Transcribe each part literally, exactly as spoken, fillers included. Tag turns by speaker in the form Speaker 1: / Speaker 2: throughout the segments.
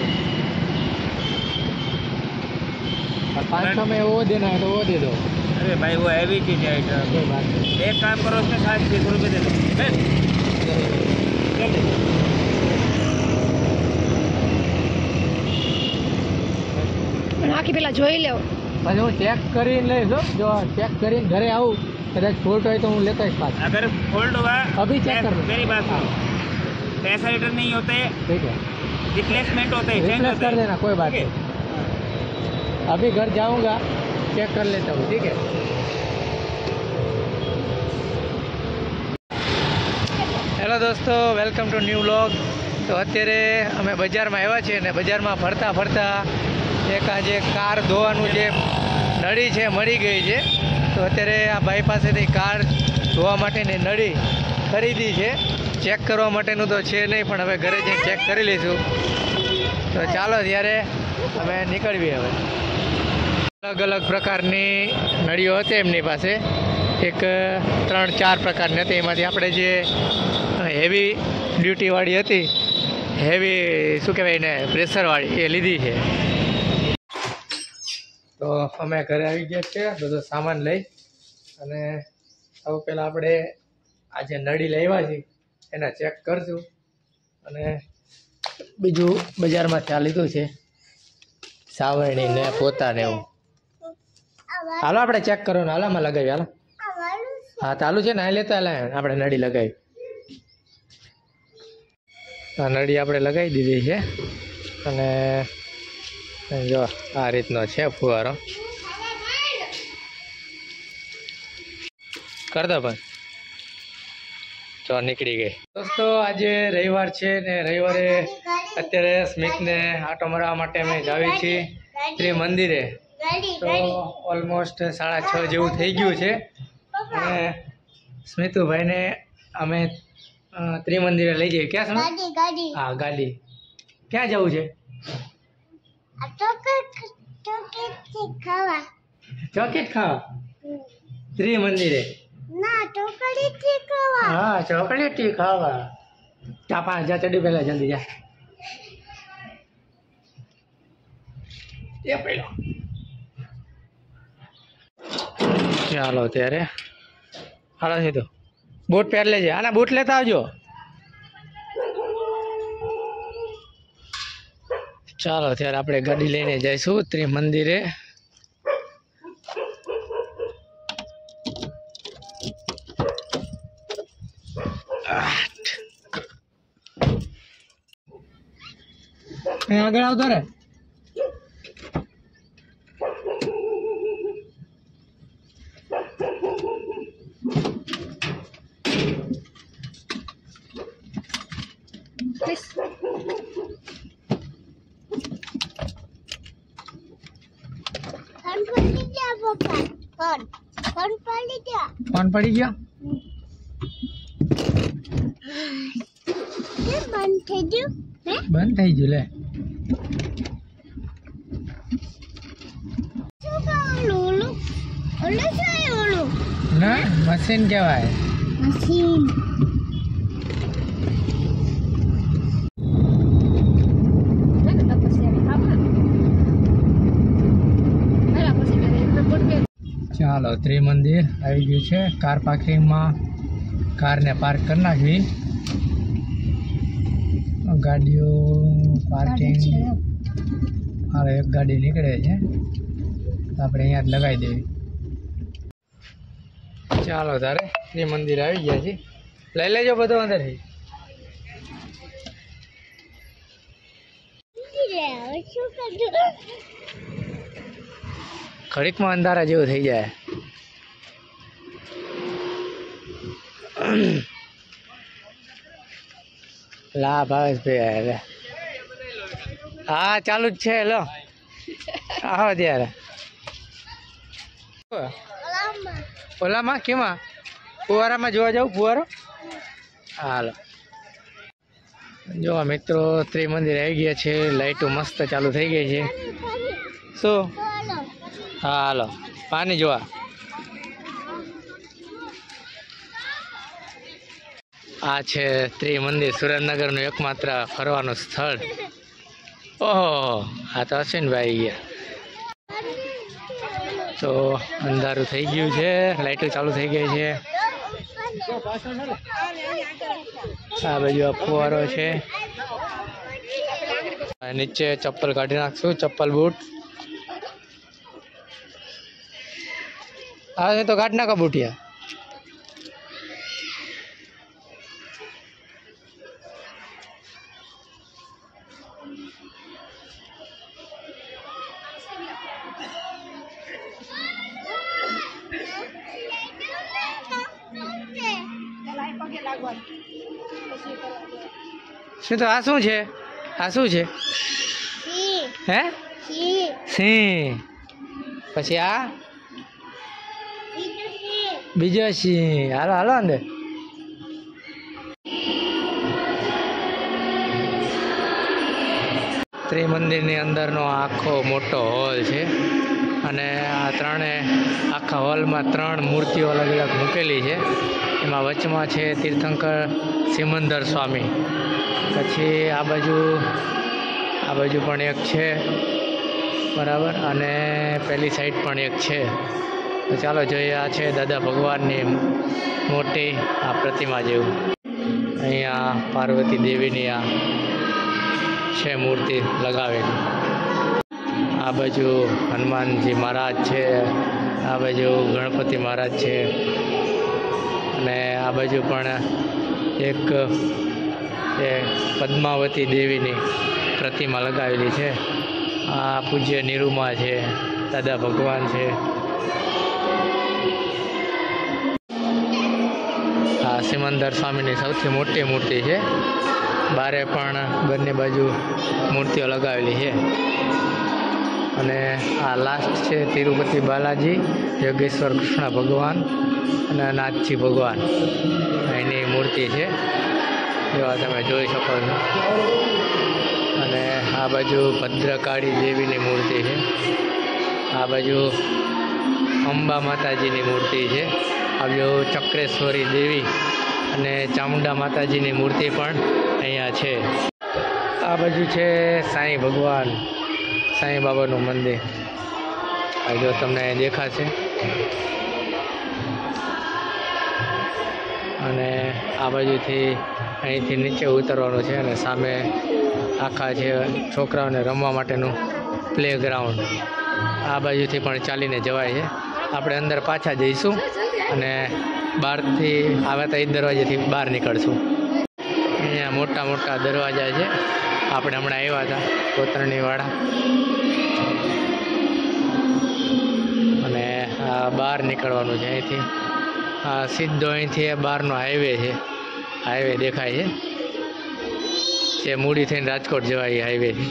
Speaker 1: पाँच सौ में वो देना है तो वो दे दो।
Speaker 2: अरे भाई वो हैवी चीज है आइटम।
Speaker 1: कोई बात नहीं।
Speaker 2: एक काम करो उसमें सात छः सौ रुपये दे दो।
Speaker 3: આખી પેલા જોઈ લેવો
Speaker 1: પછી હું ચેક કરીને લઈશ હો। જો ચેક કરીને ઘરે આવું कदाच फोल्ट हो तो हूँ लेता इस पास।
Speaker 2: अगर फोल्ड होगा
Speaker 1: अभी चेक कर लो।
Speaker 2: मेरी बात सुनो, पैसा रिटर्न नहीं होते,
Speaker 1: ठीक है,
Speaker 2: रिप्लेसमेंट होते हैं, चेंज
Speaker 1: रिप्लेस
Speaker 2: होते
Speaker 1: कर
Speaker 2: हैं।
Speaker 1: देना, कोई बात नहीं। अभी घर जाऊंगा चेक कर लेता हूँ, ठीक है। हेलो दोस्तों, वेलकम टू न्यू व्लॉग। तो अत्यारे अमे बजार में आव्या छीए ने बजार में फरता फरता एक आज कार धोवानुं जे नळी छे मळी गई छे। तो अत्यारे आ भाई पासेथी कार धोवा माटेनी नळी खरीदी छे। चेक करवा माटेनुं तो छे नहीं, पण हवे घरे जईने चेक करी लईशुं। तो चालो त्यारे अमे નીકળીએ हवे। अलग अलग प्रकारनी नळीओ हती एमनी पासे, एक त्रण चार प्रकारनी हती। एमांथी आपणे जे हेवी ड्यूटीवाળી हती, हेवी शुं कहेवाय ने प्रेशरवाળી ए लीधी छे। तो अमे घरे आवी गया छे, बधो सामान लई अने सौ पहेला आपणे आ जे नळी लाव्या छे एना चेक करशुं अने बीजुं बजारमांथी आ लीधुं छे सावरणी ने पोता ने एवुं। हालो आपणे चेक करो ने हालो आमां लगावी। हालो हाँ चालू छे ने, लेता हाल आपणे नळी लगावी। आ नळी आपणे लगावी दीधी छे अने जो आ रीतनो छे फुवारो। कर दो बस, तो निकली गई। दोस्तों आज रविवार छे ने रविवारे अत्यारे स्मित ने आटो मारवा माटे अमे जावी छीए त्रि मंदिरे। तो ऑलमोस्ट साढ़ा छ जेवुं थई गयुं छे अने स्मितु भाई ने अमे त्रि मंदिरे लई जईए। क्या समझ? हाँ गाड़ी। क्या जवुं छे? चॉकलेट खावा त्रि मंदिरे ना चॉकलेट खावा। हाँ चॉकलेट खावा। जा पा जा चढ़ी पहला जल्दी जा। ये पहला चलो त्यारे हालो सीधो बूट पहर लेजे। आना बूट लेता आवजो। चालो त्यारे आपणे गाड़ी लईने जाईशुं त्रि मंदिरे। आगे आवतो रे। कौन पड़ी गया? बंद थी गयु ले। ना मशीन कहवाय। मशीन ચાલો ત્રિમંદિર આવી ગયું છે। કાર પાર્કિંગમાં कारने पार्क कर नाखवी। गाड़ियों पार्किंग हाँ एक गाड़ी निकले है तो आप अँ लगाई देवी। चलो तारे ये मंदिर आ गया है, लई लेजो बधो अंदर थी। घड़ीक में अंधारा जेवुं थई जाए। ला भावेश भाई हाँ चालू ज छे। लो आओ त्यारे ओला में केमा फुवारा में जोवा जाऊँ फुवारो। हालो जो मित्रों त्रिमंदिर आई गया है, लाइटो मस्त चालू थई गई है। शू हाँ हालो पानी जोवा। आ छे त्रिमंदिर सुरेन्द्रनगर एकमात्र फरवानुं स्थळ। ઓહો આ તો અશ્વિનભાઈ ગયા. તો અંધારું થઈ ગયું છે, લાઇટો ચાલુ થઈ ગઈ છે. આ બાજુ આ ફુવારો છે. નીચે ચપ્પલ કાઢી નાખશું, ચપ્પલ બૂટ હા તો કાઢ નાખો બુટિયા. શું તો આ શું છે? આ શું છે? હે સિંહ. પછી આ બીજો સિંહ. હાલો હાલો અંદર. ત્રિમંદિરની અંદરનો આખો મોટો હોલ છે અને આ ત્રણે આખા હોલમાં ત્રણ મૂર્તિઓ અલગ અલગ મૂકેલી છે. એમાં વચમાં છે તીર્થંકર સિમંદર સ્વામી. પછી આ બાજુ આ બાજુ પણ એક છે બરાબર, અને પેલી સાઈડ પણ એક છે. તો ચાલો જોઈએ. આ છે દાદા ભગવાનની મોટી આ પ્રતિમા જેવું. અહીંયા પાર્વતી દેવીની આ છે મૂર્તિ લગાવેલી. આ બાજુ હનુમાનજી મહારાજ છે, આ બાજુ ગણપતિ મહારાજ છે, અને આ બાજુ પણ એક એ પદ્માવતી દેવીની પ્રતિમા લગાવેલી છે. આ પૂજ્ય નિરૂમા છે, દાદા ભગવાન છે. આ સિમંદર સ્વામીની સૌથી મોટી મૂર્તિ છે. બારે પણ બંને બાજુ મૂર્તિઓ લગાવેલી છે. અને આ લાસ્ટ છે તિરુપતિ બાલાજી, યોગેશ્વર કૃષ્ણ ભગવાન અને નાથજી ભગવાન એની મૂર્તિ છે, જેવા તમે જોઈ શકો છો. અને આ બાજુ ભદ્રકાળી દેવીની મૂર્તિ છે. આ બાજુ અંબા માતાજીની મૂર્તિ છે. આ બાજુ ચક્રેશ્વરી દેવી અને ચામુંડા માતાજીની મૂર્તિ પણ અહીંયા છે. આ બાજુ છે સાંઈ ભગવાન, સાંઈ બાબાનું મંદિર. આ જો તમને દેખાશે. અને આ બાજુથી અહીંથી નીચે ઉતરવાનું છે અને સામે આખા છે છોકરાઓને રમવા માટેનું પ્લે ગ્રાઉન્ડ. આ બાજુથી પણ ચાલીને જવાય છે. આપણે અંદર પાછા જઈશું અને બહારથી આવ્યા હતા એ દરવાજાથી બહાર નીકળશું. અહીંયા મોટા મોટા દરવાજા છે. આપણે હમણાં આવ્યા હતા કોતરણીવાળા. અને આ બહાર નીકળવાનું છે અહીંથી. આ સીધો અહીંથી બહારનો હાઈવે છે. હાઈવે દેખાય છે, જે મૂડી થઈને રાજકોટ જવાય હાઈવેથી.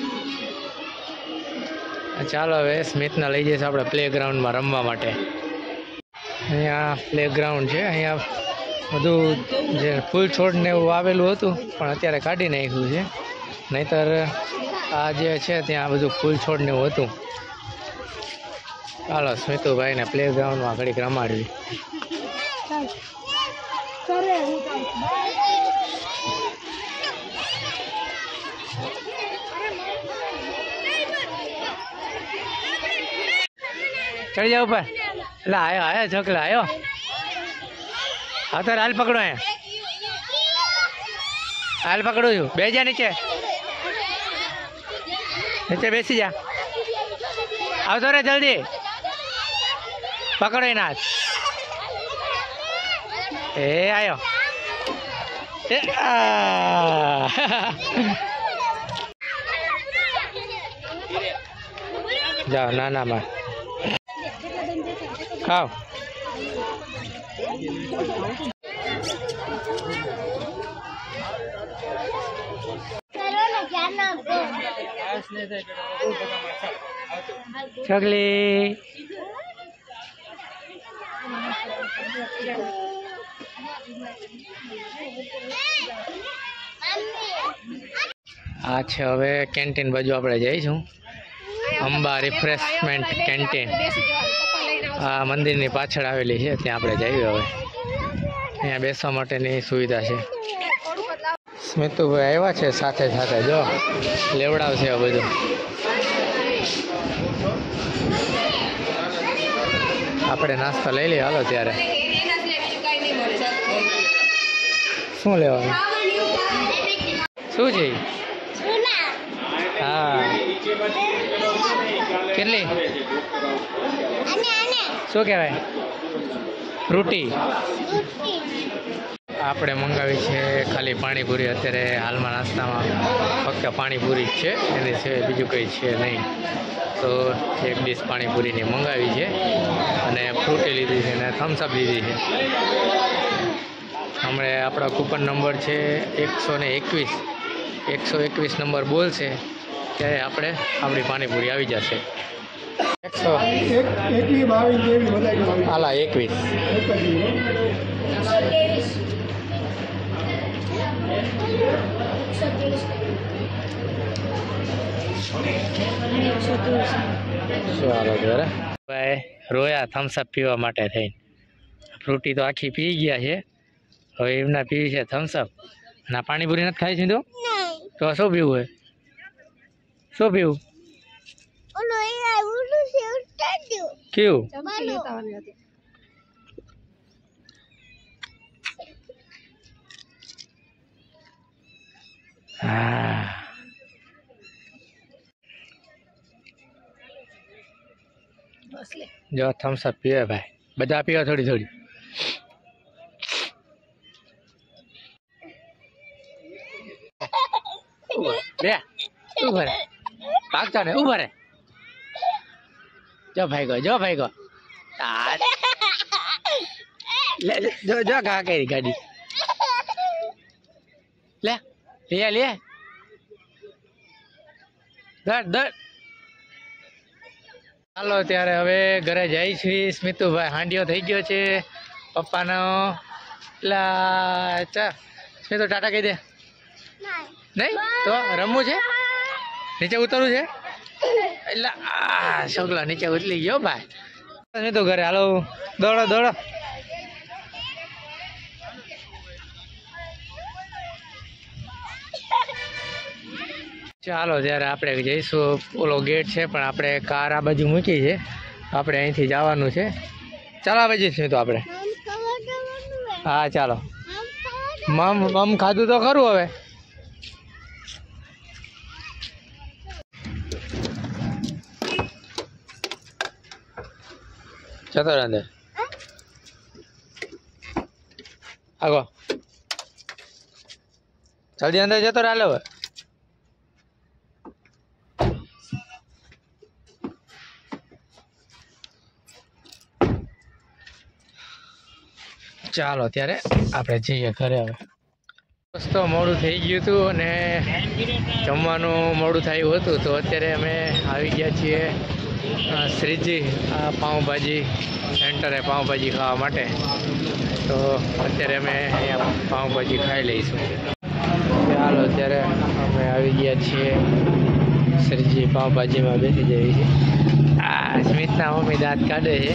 Speaker 1: ચાલો હવે સ્મિતને લઈ જઈશું આપણે પ્લે ગ્રાઉન્ડમાં રમવા માટે. અહીંયા પ્લે ગ્રાઉન્ડ છે. અહીંયા બધું જે ફૂલ છોડ ને એવું વાવેલું હતું પણ અત્યારે કાઢી નાખ્યું છે. નહીંતર આ જે છે ત્યાં બધું ફૂલ છોડ ને એવું હતું. ચાલો સ્મિતુભાઈને પ્લે ગ્રાઉન્ડમાં ઘડીક રમાડવી. ચડી જાવ ઉપર. એટલે આવ્યો આવ્યો છોકરા આવ્યો. હા તો હાલ પકડો. અહીંયા હાલ પકડું છું. બે જા નીચે, નીચે બેસી જા. આવતો રે જલ્દી. પકડો એના હાથ. એ આવ્યો. એ જાઓ નાનામાં ખાઓ. છગલી આ છે હવે કેન્ટીન બાજુ આપણે જઈશું. અંબા રિફ્રેશમેન્ટ કેન્ટીન આ મંદિરની પાછળ આવેલી છે. ત્યાં આપણે જઈએ હવે. અહીંયા બેસવા માટેની સુવિધા છે. સ્મિતુભાઈ આવ્યા છે સાથે સાથે, જો લેવડાવશે આ બધું. આપણે નાસ્તો લઈ લઈએ હાલો ત્યારે. શું લેવાનું? શું છે? હા, કેટલી? શું કહેવાય? ફ્રૂટી. આપણે મંગાવી છે ખાલી પાણીપુરી. અત્યારે હાલમાં નાસ્તામાં ફક્ત પાણીપુરી જ છે, એની સિવાય બીજું કંઈ છે નહીં. તો એક ડીશ પાણીપુરીની મંગાવી છે અને ફ્રૂટી લીધી છે અને થમ્સઅપ લીધી છે. હમણાં આપણો કૂપન નંબર છે એકસો ને એકવીસ એકસો એકવીસ નંબર બોલશે ત્યારે આપણે આપણી પાણીપુરી આવી જશે. એકસો હાલા એકવીસ. ચાલો ત્યારે ભાઈ રોયા થમ્સઅપ પીવા માટે થઈને. ફ્રૂટી તો આખી પી ગયા છે, હવે એમના પીવી છે થમ્સઅપ. અને પાણીપુરી નથી ખાઈ છે તો તો શું પીવું હોય? શું પીવું? કેવું? હા, જો થમ્સઅપ પીવે ભાઈ, બધા પીવા થોડી થોડી. બે ઉભા રે, ભાગતા ને ઉભા રે. જો ભાઈ ગયો, જો ભાઈ ગયો. જો જો ઘા કરી ગાડી. લે લે લે દર દર. ચાલો ત્યારે હવે ઘરે જાય છીએ. સ્મિતુભાઈ હાંડિયો થઈ ગયો છે પપ્પાનો. લા ચા સ્મિતુ ટાટા કહી દે. નહીં તો રમવું છે, નીચે ઉતરવું છે. એટલે આ છોકલા નીચે ઉતરી ગયો ભાઈ. સ્મિતુ ઘરે હાલો, દોડો દોડો. ચાલો ત્યારે આપણે જઈશું. ઓલો ગેટ છે પણ આપણે કાર આ બાજુ મૂકી છે, આપણે અહીંથી જવાનું છે. ચાલો આ બાજુ છે તો આપણે. હા ચાલો. મમ મમ ખાધું તો ખરું હવે. જતો રહે અંદર આગો, જલ્દી અંદર જતો રહે. હવે ચાલો ત્યારે આપણે જઈએ ઘરે. હવે દોસ્તો મોડું થઈ ગયું હતું અને જમવાનું મોડું થયું હતું, તો અત્યારે અમે આવી ગયા છીએ શ્રીજી આ પાઉંભાજી સેન્ટરે પાઉંભાજી ખાવા માટે. તો અત્યારે અમે અહીંયા પાઉંભાજી ખાઈ લઈશું. ચાલો ત્યારે અમે આવી ગયા છીએ શ્રીજી પાઉંભાજીમાં બેસી જઈએ છીએ. આ સ્મિતના મમ્મી દાંત કાઢે છે.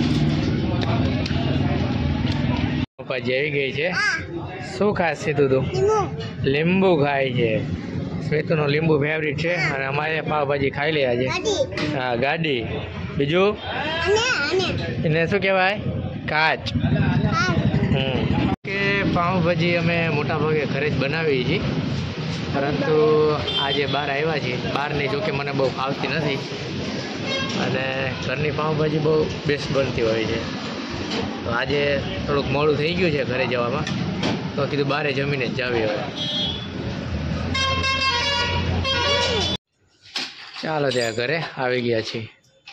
Speaker 1: પાઉંભાજી આવી ગઈ છે. શું ખાસ સીધું તું? લીંબુ ખાય છે. સ્મિતુનું લીંબુ ફેવરિટ છે અને અમારે પાવભાજી ખાઈ લે આજે. હા ગાડી. બીજું એને શું કહેવાય? કાચ. હમ કે પાઉંભાજી અમે મોટાભાગે ઘરે જ બનાવીએ છીએ, પરંતુ આજે બહાર આવ્યા છીએ. બહારની જોકે મને બહુ ફાવતી નથી અને ઘરની પાઉંભાજી બહુ બેસ્ટ બનતી હોય છે. તો આજે થોડુંક મોડું થઈ ગયું છે ઘરે જવામાં, તો કીધું બહાર જમીને જ જાવી. હવે ચાલો ત્યાં ઘરે આવી ગયા છીએ.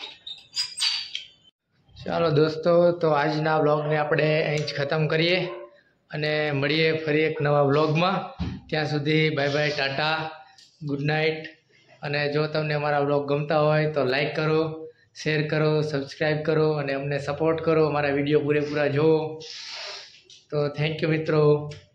Speaker 1: ચાલો દોસ્તો, તો આજના બ્લોગને આપણે અહીં જ ખતમ કરીએ અને મળીએ ફરી એક નવા બ્લોગમાં. ત્યાં સુધી bye bye, tata, good night. અને જો તમને અમારા બ્લોગ ગમતા હોય તો લાઈક કરો, શેર કરો, સબસ્ક્રાઈબ કરો અને અમને સપોર્ટ કરો. અમારા વિડીયો પૂરેપૂરા જુઓ. તો થેન્ક યુ મિત્રો.